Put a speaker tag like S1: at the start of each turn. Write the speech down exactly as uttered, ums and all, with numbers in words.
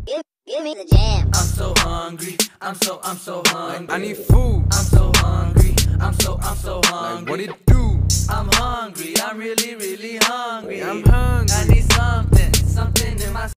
S1: Give, give me the jam.
S2: I'm so hungry, I'm so, I'm so hungry.
S3: I need food.
S2: I'm so hungry, I'm so, I'm so hungry.
S3: Like what it do?
S2: I'm hungry, I'm really, really hungry.
S3: I'm hungry.
S2: I need something, something in my